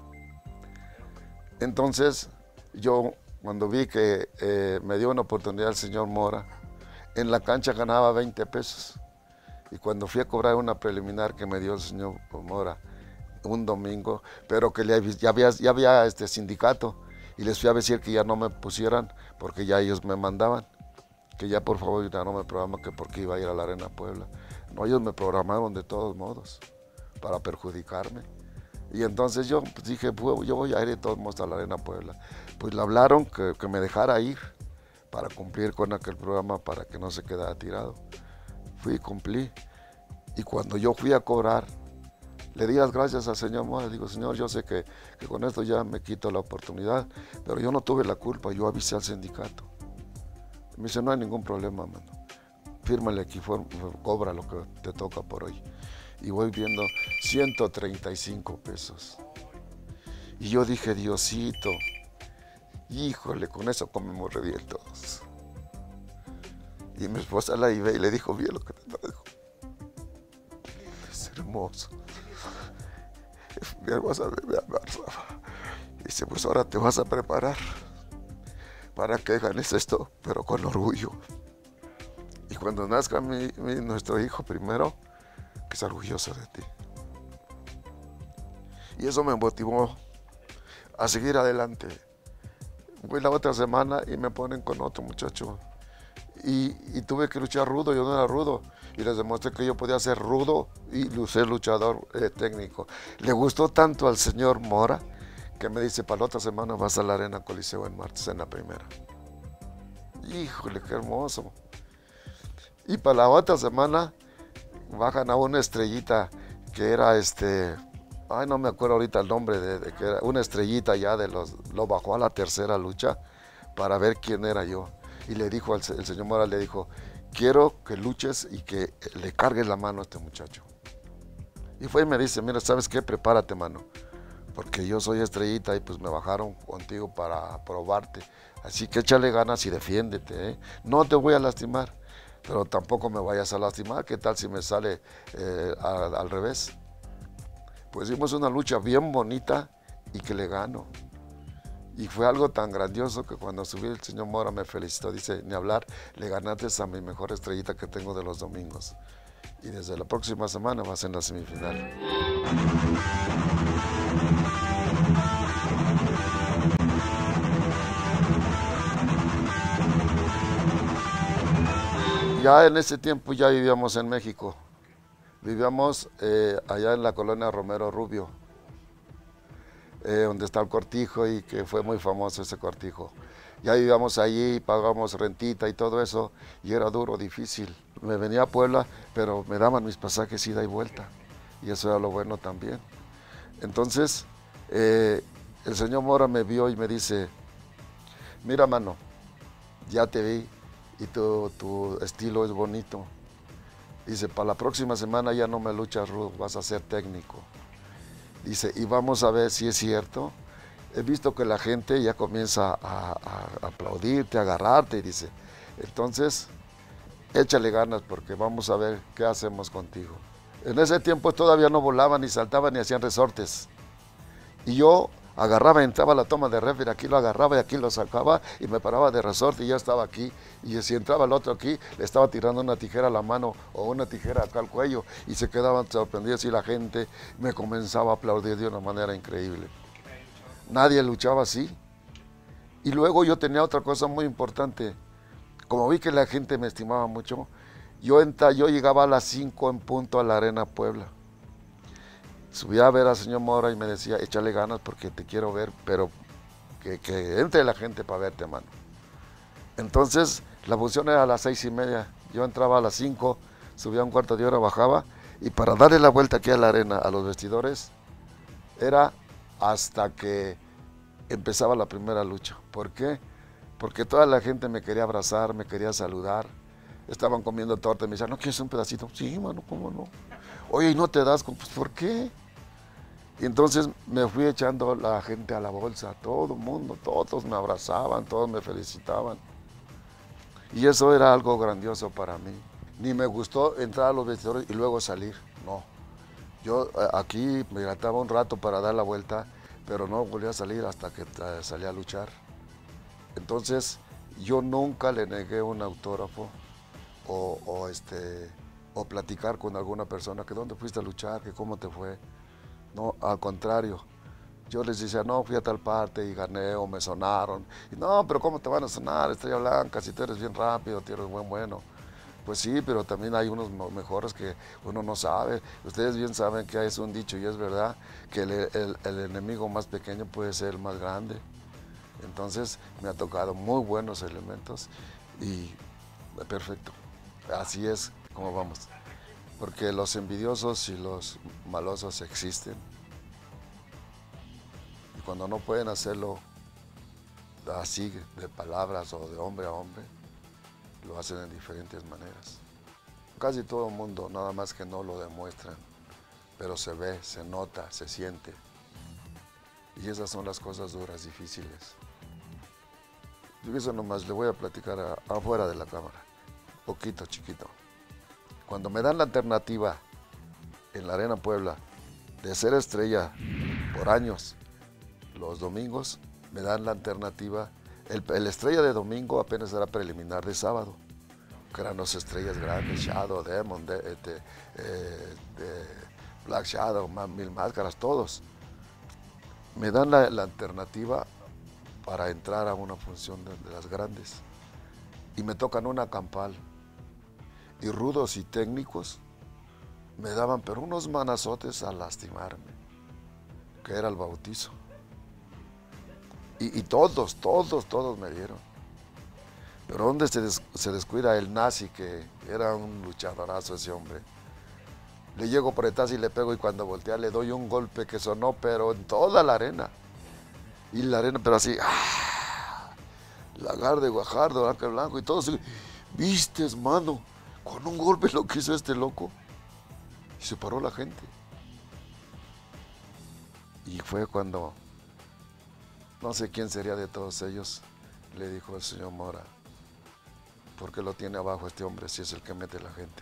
Entonces, yo cuando vi que eh, me dio una oportunidad el señor Mora, en la cancha ganaba veinte pesos. Y cuando fui a cobrar una preliminar que me dio el señor Mora un domingo, pero que ya había, ya había este sindicato, y les fui a decir que ya no me pusieran porque ya ellos me mandaban, que ya por favor ya no me programa, que porque iba a ir a la Arena Puebla. No, ellos me programaron de todos modos para perjudicarme. Y entonces yo pues, dije, pues, yo voy a ir de todos modos a la Arena Puebla. Pues le hablaron que, que me dejara ir para cumplir con aquel programa, para que no se quedara tirado. Fui y cumplí. Y cuando yo fui a cobrar, le di las gracias al señor Mora. Le digo, señor, yo sé que, que con esto ya me quito la oportunidad, pero yo no tuve la culpa, yo avisé al sindicato. Me dice, no hay ningún problema, mano. Fírmale aquí, cobra lo que te toca por hoy. Y voy viendo ciento treinta y cinco pesos. Y yo dije, Diosito, híjole, con eso comemos re bien todos. Y mi esposa la iba y le dijo, bien lo que te traigo. Es hermoso. Mi hermosa me abrazaba. Y dice, pues ahora te vas a preparar para que ganes esto, pero con orgullo. Y cuando nazca mi, mi, nuestro hijo primero, que es orgulloso de ti. Y eso me motivó a seguir adelante. Voy la otra semana y me ponen con otro muchacho. Y, y tuve que luchar rudo, yo no era rudo. Y les demostré que yo podía ser rudo y ser luchador eh, técnico. Le gustó tanto al señor Mora que me dice, para la otra semana vas a la Arena Coliseo en martes, en la primera. Híjole, qué hermoso. Y para la otra semana bajan a una estrellita que era este, ay no me acuerdo ahorita el nombre, de, de que era una estrellita ya de los, lo bajó a la tercera lucha para ver quién era yo. Y le dijo, al, el señor Mora le dijo, quiero que luches y que le cargues la mano a este muchacho. Y fue y me dice, mira, ¿sabes qué? Prepárate, mano, porque yo soy estrellita y pues me bajaron contigo para probarte. Así que échale ganas y defiéndete, ¿eh? No te voy a lastimar, pero tampoco me vayas a lastimar. ¿Qué tal si me sale eh, al, al revés? Pues hicimos una lucha bien bonita y que le gano. Y fue algo tan grandioso que cuando subí el señor Mora me felicitó. Dice, ni hablar, le ganaste a mi mejor estrellita que tengo de los domingos. Y desde la próxima semana vas en la semifinal. Ya en ese tiempo ya vivíamos en México. Vivíamos eh, allá en la colonia Romero Rubio. eh, donde está el cortijo y que fue muy famoso ese cortijo. Ya vivíamos allí, pagamos rentita y todo eso, y era duro, difícil. Me venía a Puebla, pero me daban mis pasajes ida y vuelta, y eso era lo bueno también. Entonces, eh, el señor Mora me vio y me dice, mira, mano, ya te vi y tu, tu estilo es bonito. Dice, para la próxima semana ya no me luchas rudo, vas a ser técnico. Dice, y vamos a ver si es cierto. He visto que la gente ya comienza a, a aplaudirte, a agarrarte, y dice, entonces, échale ganas porque vamos a ver qué hacemos contigo. En ese tiempo todavía no volaban, ni saltaban, ni hacían resortes. Y yo agarraba, entraba a la toma de refri, aquí lo agarraba y aquí lo sacaba y me paraba de resorte y ya estaba aquí. Y si entraba el otro aquí, le estaba tirando una tijera a la mano o una tijera acá al cuello y se quedaban sorprendidos y la gente me comenzaba a aplaudir de una manera increíble. Nadie luchaba así. Y luego yo tenía otra cosa muy importante. Como vi que la gente me estimaba mucho, yo, entra, yo llegaba a las cinco en punto a la Arena Puebla. Subía a ver al señor Mora y me decía, échale ganas porque te quiero ver, pero que, que entre la gente para verte, mano. Entonces, la función era a las seis y media. Yo entraba a las cinco, subía un cuarto de hora, bajaba, y para darle la vuelta aquí a la arena, a los vestidores, era hasta que empezaba la primera lucha. ¿Por qué? Porque toda la gente me quería abrazar, me quería saludar. Estaban comiendo torta y me decían, ¿no quieres un pedacito? Sí, mano, ¿cómo no? Oye, ¿y no te das? Pues, ¿por qué? Y entonces me fui echando la gente a la bolsa, todo el mundo, todos me abrazaban, todos me felicitaban. Y eso era algo grandioso para mí. Ni me gustó entrar a los vestidores y luego salir, no. Yo aquí me gastaba un rato para dar la vuelta, pero no volví a salir hasta que salí a luchar. Entonces, yo nunca le negué un autógrafo o, o, este, o platicar con alguna persona que dónde fuiste a luchar, que cómo te fue. No, al contrario, yo les decía, no, fui a tal parte y gané o me sonaron. Y no, pero ¿cómo te van a sonar, Estrella Blanca, si tú eres bien rápido, tú eres buen bueno? Pues sí, pero también hay unos mejores que uno no sabe. Ustedes bien saben que es un dicho y es verdad, que el, el, el enemigo más pequeño puede ser el más grande. Entonces me ha tocado muy buenos elementos y perfecto. Así es como vamos. Porque los envidiosos y los malosos existen. Y cuando no pueden hacerlo así, de palabras o de hombre a hombre, lo hacen en diferentes maneras. Casi todo el mundo, nada más que no lo demuestran, pero se ve, se nota, se siente. Y esas son las cosas duras, difíciles. Yo eso nomás le voy a platicar a, afuera de la cámara, poquito, chiquito. Cuando me dan la alternativa en la Arena Puebla de ser estrella por años, los domingos, me dan la alternativa. El, el estrella de domingo apenas era preliminar de sábado, que eran las estrellas grandes, Shadow, Demon, de, de, de, de Black Shadow, Mil Máscaras, todos. Me dan la, la alternativa para entrar a una función de, de las grandes. Y me tocan una campal. Y rudos y técnicos me daban, pero unos manazotes a lastimarme, que era el bautizo. Y, y todos, todos, todos me dieron. Pero ¿dónde se, des, se descuida el nazi, que era un luchadorazo ese hombre? Le llego por detrás y le pego, y cuando voltea le doy un golpe que sonó, pero en toda la arena. Y la arena, pero así, ¡ah! Lagar de Guajardo, Ángel Blanco, y todo así. ¿Viste, mano? Con un golpe lo que hizo este loco. Y se paró la gente. Y fue cuando, no sé quién sería de todos ellos, le dijo al señor Mora, ¿por qué lo tiene abajo este hombre si es el que mete la gente?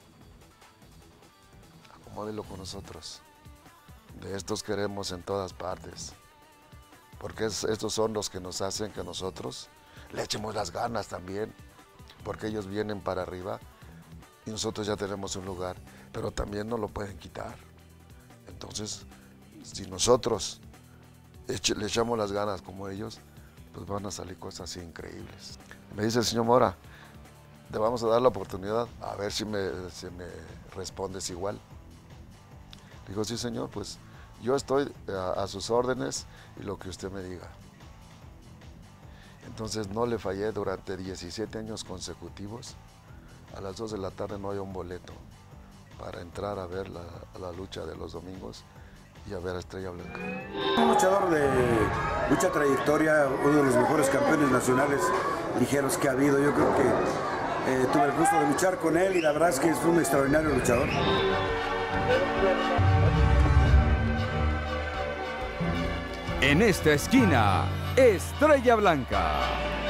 Acomódelo con nosotros. De estos queremos en todas partes. Porque es, estos son los que nos hacen que nosotros le echemos las ganas también. Porque ellos vienen para arriba y nosotros ya tenemos un lugar, pero también no lo pueden quitar. Entonces, si nosotros eche, le echamos las ganas como ellos, pues van a salir cosas así increíbles. Me dice el señor Mora, te vamos a dar la oportunidad, a ver si me, si me respondes igual. Digo, sí señor, pues yo estoy a, a sus órdenes y lo que usted me diga. Entonces no le fallé durante diecisiete años consecutivos. A las dos de la tarde no hay un boleto para entrar a ver la, la lucha de los domingos y a ver a Estrella Blanca. Un luchador de mucha trayectoria, uno de los mejores campeones nacionales ligeros que ha habido. Yo creo que eh, tuve el gusto de luchar con él y la verdad es que es un extraordinario luchador. En esta esquina, Estrella Blanca.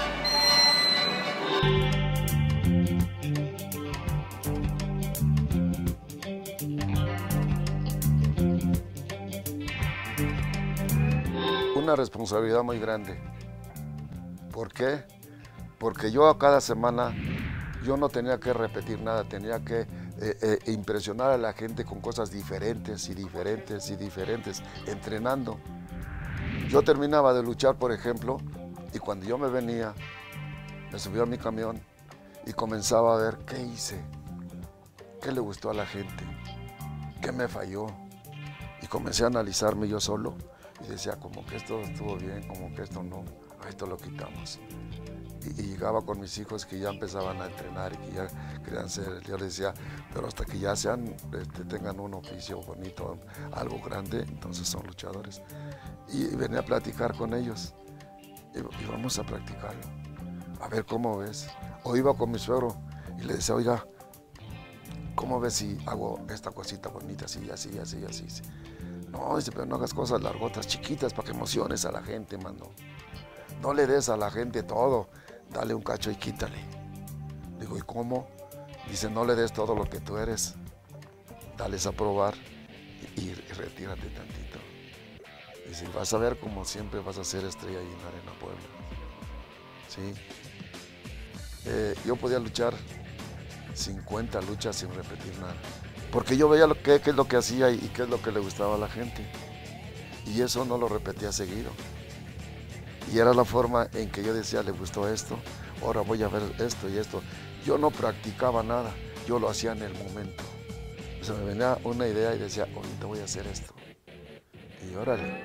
Una responsabilidad muy grande. ¿Por qué? Porque yo cada semana yo no tenía que repetir nada, tenía que eh, eh, impresionar a la gente con cosas diferentes y diferentes y diferentes, entrenando. Yo terminaba de luchar, por ejemplo, y cuando yo me venía, me subía a mi camión y comenzaba a ver qué hice, qué le gustó a la gente, qué me falló. Y comencé a analizarme yo solo y decía, como que esto estuvo bien, como que esto no, a esto lo quitamos. Y, y llegaba con mis hijos que ya empezaban a entrenar y que ya querían ser, yo les decía, pero hasta que ya sean, este, tengan un oficio bonito, algo grande, entonces son luchadores. Y, y venía a platicar con ellos y, y vamos a practicarlo, a ver cómo ves. O iba con mi suegro y le decía, oiga, ¿cómo ves si hago esta cosita bonita, así, así, así, así? así? No, dice, pero no hagas cosas largotas, chiquitas, para que emociones a la gente, mano. No le des a la gente todo, dale un cacho y quítale. Digo, ¿y cómo? Dice, no le des todo lo que tú eres, dales a probar y, y retírate tantito. Dice, vas a ver como siempre vas a ser estrella ahí en Arena Puebla. ¿Sí? Eh, yo podía luchar cincuenta luchas sin repetir nada. Porque yo veía lo que, qué es lo que hacía y qué es lo que le gustaba a la gente. Y eso no lo repetía seguido. Y era la forma en que yo decía, le gustó esto, ahora voy a ver esto y esto. Yo no practicaba nada, yo lo hacía en el momento. O sea, me venía una idea y decía, ahorita voy a hacer esto. Y órale.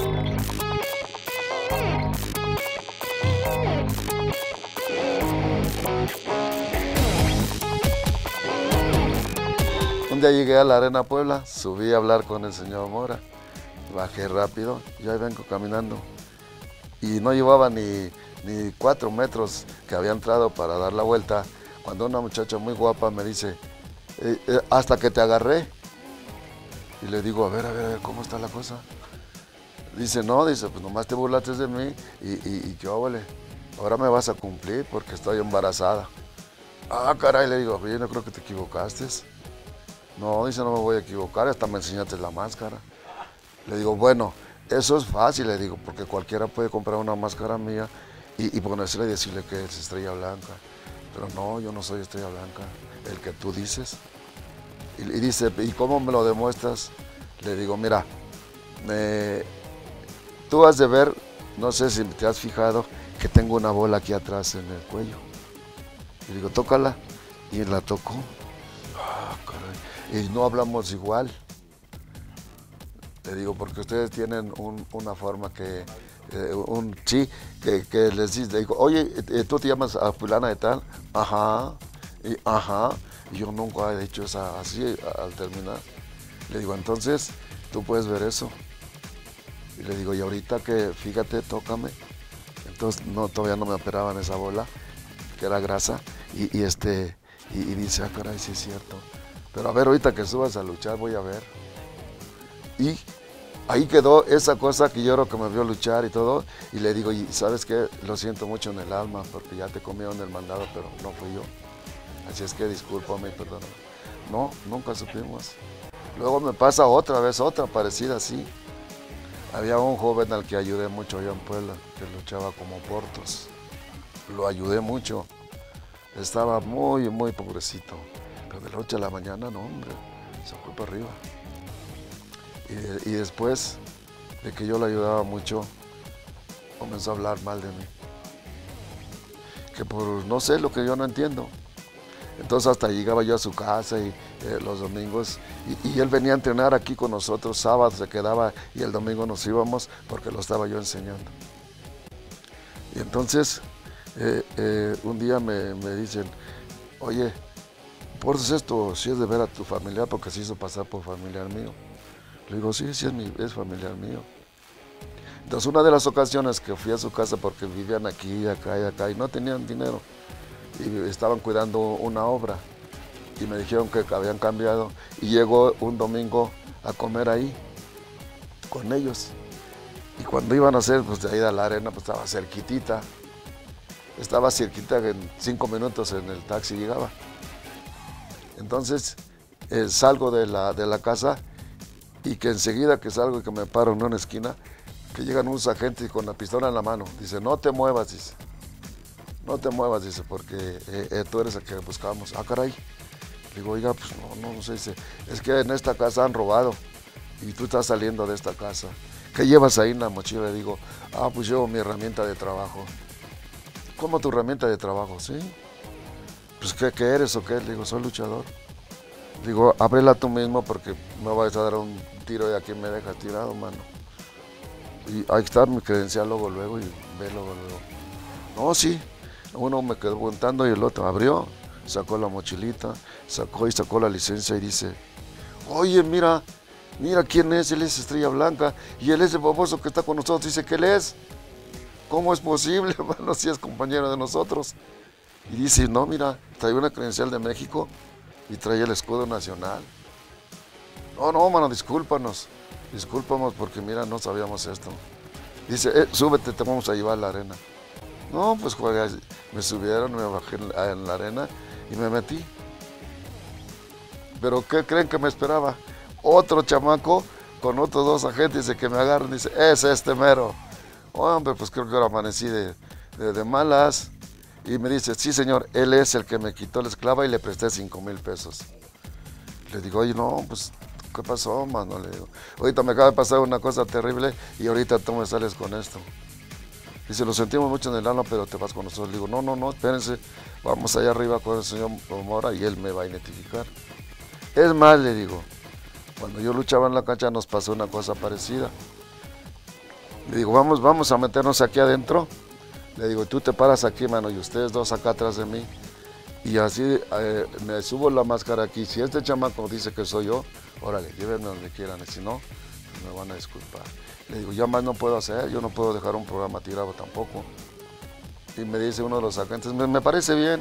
Un día llegué a la Arena Puebla, subí a hablar con el señor Mora, bajé rápido y ahí vengo caminando. Y no llevaba ni, ni cuatro metros que había entrado para dar la vuelta, cuando una muchacha muy guapa me dice, eh, eh, hasta que te agarré. Y le digo, a ver, a ver, a ver, ¿cómo está la cosa? Dice, no, dice, pues nomás te burlaste de mí y, y, y qué óvole, ahora me vas a cumplir porque estoy embarazada. Ah, caray, le digo, yo no creo que te equivocaste. No, dice, no me voy a equivocar, hasta me enseñaste la máscara. Le digo, bueno, eso es fácil, le digo, porque cualquiera puede comprar una máscara mía y, y ponérsela y decirle que es Estrella Blanca. Pero no, yo no soy Estrella Blanca, el que tú dices. Y, y dice, ¿y cómo me lo demuestras? Le digo, mira, eh, tú has de ver, no sé si te has fijado, que tengo una bola aquí atrás en el cuello. Y digo, tócala. Y la tocó. Ah, caray. Y no hablamos igual. Le digo, porque ustedes tienen un, una forma que, eh, un sí, que, que les dice, le digo, oye, ¿tú te llamas a fulana de tal? Ajá, y ajá, y yo nunca he dicho esa así al terminar. Le digo, entonces, tú puedes ver eso. Y le digo, y ahorita que, fíjate, tócame. Entonces, no, todavía no me operaban esa bola, que era grasa, y, y este, y, y dice, ah, caray, sí es cierto. Pero a ver, ahorita que subas a luchar, voy a ver. Y ahí quedó esa cosa que yo creo que me vio luchar y todo. Y le digo, y ¿sabes qué? Lo siento mucho en el alma porque ya te comieron el mandado, pero no fui yo. Así es que discúlpame y perdóname. No, nunca supimos. Luego me pasa otra vez, otra parecida así. Había un joven al que ayudé mucho allá en Puebla, que luchaba como Portos. Lo ayudé mucho. Estaba muy, muy pobrecito. Pero de la noche a la mañana, no, hombre, se fue para arriba. Y, y después de que yo le ayudaba mucho, comenzó a hablar mal de mí. Que por, no sé, lo que yo no entiendo. Entonces hasta llegaba yo a su casa y eh, los domingos, y, y él venía a entrenar aquí con nosotros, sábado se quedaba y el domingo nos íbamos porque lo estaba yo enseñando. Y entonces eh, eh, un día me, me dicen, oye, ¿por qué esto si es de ver a tu familiar porque se hizo pasar por familiar mío? Le digo, sí, sí es, mi, es familiar mío. Entonces una de las ocasiones que fui a su casa porque vivían aquí, acá y acá y no tenían dinero, y estaban cuidando una obra y me dijeron que habían cambiado y llegó un domingo a comer ahí con ellos y cuando iban a hacer pues de ahí a la arena pues estaba cerquitita, estaba cerquita, en cinco minutos en el taxi llegaba. Entonces eh, salgo de la, de la casa y que enseguida que salgo y que me paro en una esquina, que llegan unos agentes con la pistola en la mano, dice, no te muevas, dice. No te muevas, dice, porque eh, eh, tú eres el que buscamos. Ah, caray. Le digo, oiga, pues no, no, no sé, dice, es que en esta casa han robado y tú estás saliendo de esta casa. ¿Qué llevas ahí en la mochila? Le digo, ah, pues llevo mi herramienta de trabajo. ¿Cómo tu herramienta de trabajo? Sí. Pues, ¿qué, qué eres o qué? Le digo, soy luchador. Le digo, ábrela tú mismo porque me vas a dar un tiro y aquí me dejas tirado, mano. Y ahí está mi credencial luego, luego, y ve luego, luego. No, sí. Uno me quedó preguntando y el otro abrió, sacó la mochilita, sacó y sacó la licencia y dice, oye, mira, mira quién es, él es Estrella Blanca y él es el baboso que está con nosotros, dice que él es. ¿Cómo es posible, hermano, si es compañero de nosotros? Y dice, no, mira, trae una credencial de México y trae el escudo nacional. No, no, mano, discúlpanos, discúlpanos porque mira, no sabíamos esto. Dice, eh, súbete, te vamos a llevar a la arena. No, pues juega, me subieron, me bajé en la, en la arena y me metí. Pero ¿qué creen que me esperaba? Otro chamaco con otros dos agentes que me agarran y dice, es este mero. Hombre, pues creo que ahora amanecí de, de, de malas. Y me dice, sí señor, él es el que me quitó la esclava y le presté cinco mil pesos. Le digo, oye, no, pues, ¿qué pasó, mano? Le digo, ahorita me acaba de pasar una cosa terrible y ahorita tú me sales con esto. Dice, lo sentimos mucho en el alma, pero te vas con nosotros. Le digo, no, no, no, espérense, vamos allá arriba con el señor Mora y él me va a identificar. Es más, le digo, cuando yo luchaba en la cancha nos pasó una cosa parecida. Le digo, vamos, vamos a meternos aquí adentro. Le digo, tú te paras aquí, mano, y ustedes dos acá atrás de mí. Y así eh, me subo la máscara aquí. Si este chamaco dice que soy yo, órale, llévenme donde quieran. Y si no, pues me van a disculpar. Le digo, ya más no puedo hacer, yo no puedo dejar un programa tirado tampoco. Y me dice uno de los agentes, me, me parece bien.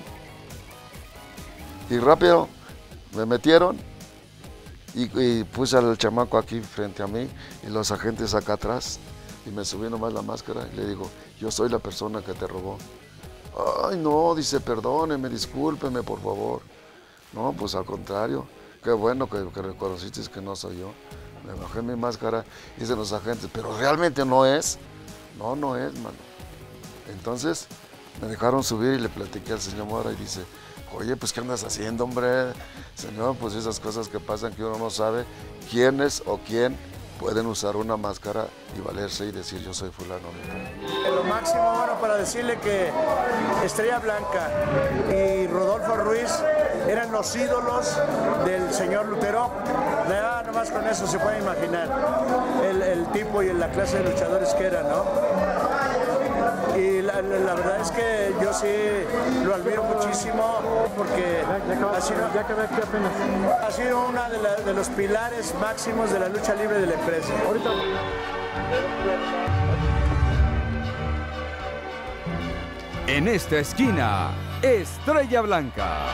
Y rápido, me metieron y, y puse al chamaco aquí frente a mí y los agentes acá atrás. Y me subí nomás la máscara y le digo, yo soy la persona que te robó. Ay, no, dice, perdóneme, discúlpeme, por favor. No, pues al contrario, qué bueno que, que reconociste que no soy yo. Me bajé mi máscara, dicen los agentes, pero realmente no es. No, no es, mano. Entonces me dejaron subir y le platiqué al señor Mora y dice, oye, pues ¿qué andas haciendo, hombre? Señor, pues esas cosas que pasan que uno no sabe quiénes o quién pueden usar una máscara y valerse y decir yo soy fulano. Lo máximo, bueno, para decirle que Estrella Blanca y Rodolfo Ruiz eran los ídolos del señor Lutero. Nada, nomás con eso se puede imaginar el, el tipo y la clase de luchadores que eran, ¿no? Y la, la, la verdad es que yo sí lo admiro muchísimo porque ha sido, ha sido uno de, la, de los pilares máximos de la lucha libre de la empresa. Ahorita. En esta esquina, Estrella Blanca.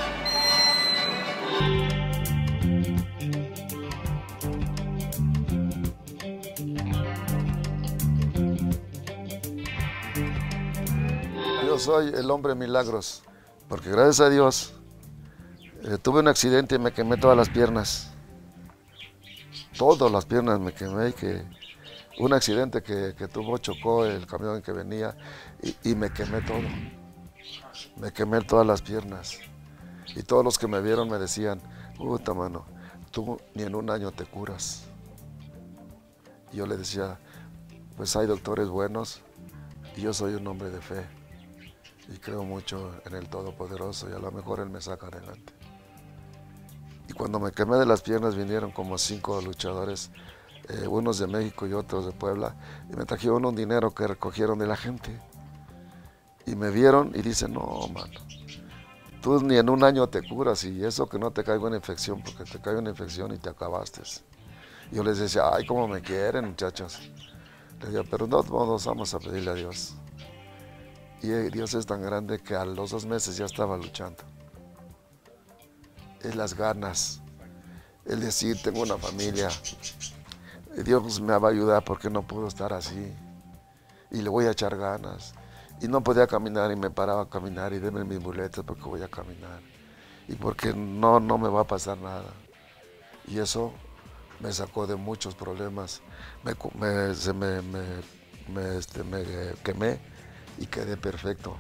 Yo soy el hombre milagros, porque gracias a Dios eh, tuve un accidente y me quemé todas las piernas. Todas las piernas me quemé, que un accidente que, que tuvo, chocó el camión en que venía y, y me quemé todo. Me quemé todas las piernas. Y todos los que me vieron me decían, puta mano, tú ni en un año te curas. Y yo le decía, pues hay doctores buenos y yo soy un hombre de fe. y creo mucho en el Todopoderoso y a lo mejor Él me saca adelante. Y cuando me quemé de las piernas vinieron como cinco luchadores, eh, unos de México y otros de Puebla, y me trajeron un dinero que recogieron de la gente. Y me vieron y dicen, no, mano, tú ni en un año te curas y eso que no te caiga una infección, porque te cae una infección y te acabaste. Y yo les decía, ay, cómo me quieren, muchachos. Les decía, pero no, todos vamos a pedirle a Dios. Y Dios es tan grande que a los dos meses ya estaba luchando. Es las ganas, el decir, tengo una familia, Dios me va a ayudar porque no puedo estar así. Y le voy a echar ganas. Y no podía caminar y me paraba a caminar y denme mis muletas porque voy a caminar. Y porque no, no me va a pasar nada. Y eso me sacó de muchos problemas. Me, me, se me, me, me, este, me quemé y quedé perfecto.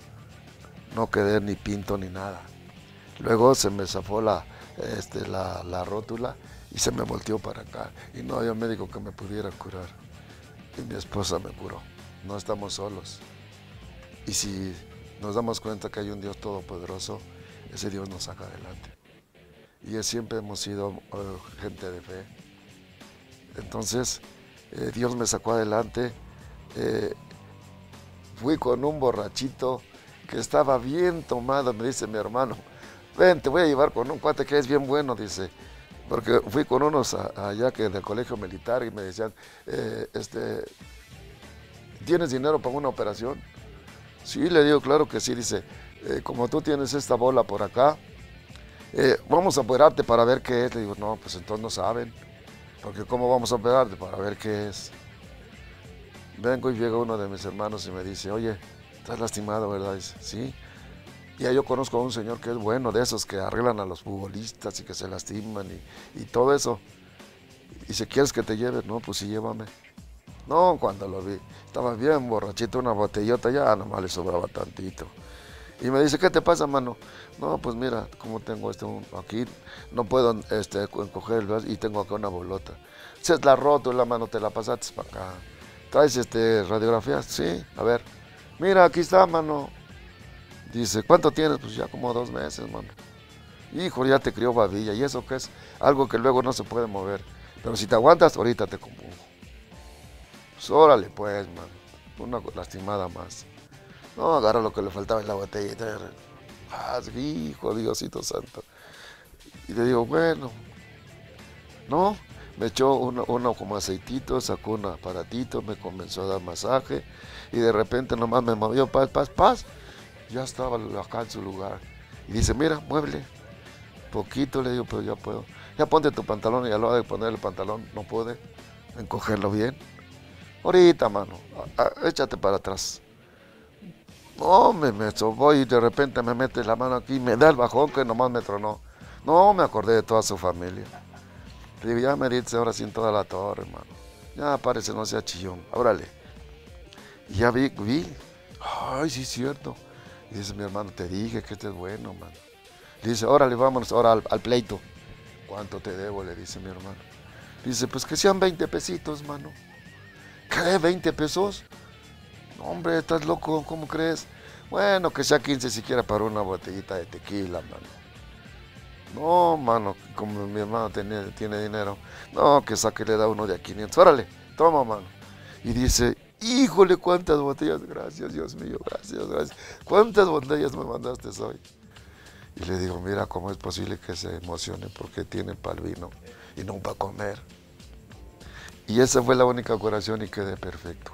No quedé ni pinto ni nada. Luego se me zafó la, este, la, la rótula y se me volteó para acá. Y no había médico que me pudiera curar. Y mi esposa me curó. No estamos solos. Y si nos damos cuenta que hay un Dios todopoderoso, ese Dios nos saca adelante. Y siempre hemos sido uh, gente de fe. Entonces, eh, Dios me sacó adelante. Eh, fui con un borrachito que estaba bien tomado, me dice mi hermano, ven, te voy a llevar con un cuate que es bien bueno, dice. Porque fui con unos a, allá que del colegio militar y me decían, eh, este, ¿tienes dinero para una operación? Sí, le digo, claro que sí, dice, eh, como tú tienes esta bola por acá, eh, vamos a operarte para ver qué es. Le digo, no, pues entonces no saben, porque ¿cómo vamos a operarte para ver qué es? Vengo y llega uno de mis hermanos y me dice, oye, estás lastimado, ¿verdad? Dice, sí. Y ya yo conozco a un señor que es bueno, de esos que arreglan a los futbolistas y que se lastiman y, y todo eso. Y si quieres que te lleve, no, pues sí, llévame. No, cuando lo vi, estaba bien borrachito, una botellota, ya nomás le sobraba tantito. Y me dice, ¿qué te pasa, mano? No, pues mira, como tengo esto aquí, no puedo este, encoger el brazo y tengo acá una bolota. Si es la rótula, mano, te la pasaste para acá. ¿Traes este, radiografías? Sí, a ver. Mira, aquí está, mano. Dice, ¿cuánto tienes? Pues ya como dos meses, mano. Hijo, ya te crió babilla. ¿Y eso qué es? Algo que luego no se puede mover. Pero si te aguantas, ahorita te compongo. Pues órale, pues, mano. Una lastimada más. No, agarra lo que le faltaba en la botella. Ah, hijo, Diosito santo. Y le digo, bueno. No, me echó uno, uno como aceitito, sacó un aparatito, me comenzó a dar masaje. Y de repente nomás me movió, paz, paz, paz. Ya estaba acá en su lugar. Y dice, mira, muévele. Poquito, le digo, pero ya puedo. Ya ponte tu pantalón y a la hora de poner el pantalón, no pude encogerlo bien. Ahorita, mano, a, a, échate para atrás. No, me, me sobó y de repente me mete la mano aquí y me da el bajón que nomás me tronó. No, me acordé de toda su familia. Le digo, ya me dice ahora sí en toda la torre, hermano. Ya parece, no sea chillón, órale. Y ya vi, vi. Ay, sí es cierto. Y dice mi hermano, te dije que este es bueno, mano. Le dice, órale, vámonos ahora al, al pleito. ¿Cuánto te debo? Le dice mi hermano. Dice, pues que sean veinte pesitos, mano. ¿Qué? ¿veinte pesos? No, hombre, estás loco, ¿cómo crees? Bueno, que sea quince siquiera para una botellita de tequila, mano. No, mano, como mi hermano tiene, tiene dinero. No, que saque le da uno de a quinientos. Órale, toma, mano. Y dice, híjole, cuántas botellas, gracias, Dios mío, gracias, gracias. ¿Cuántas botellas me mandaste hoy? Y le digo, mira, ¿cómo es posible que se emocione? Porque tiene para el vino y no para comer. Y esa fue la única curación y quedé perfecto.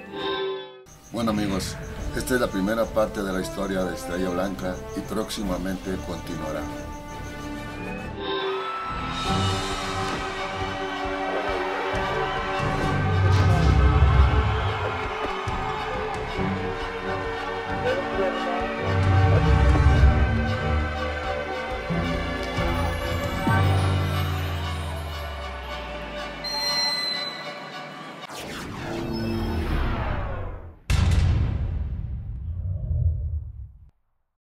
Bueno, amigos, esta es la primera parte de la historia de Estrella Blanca y próximamente continuará.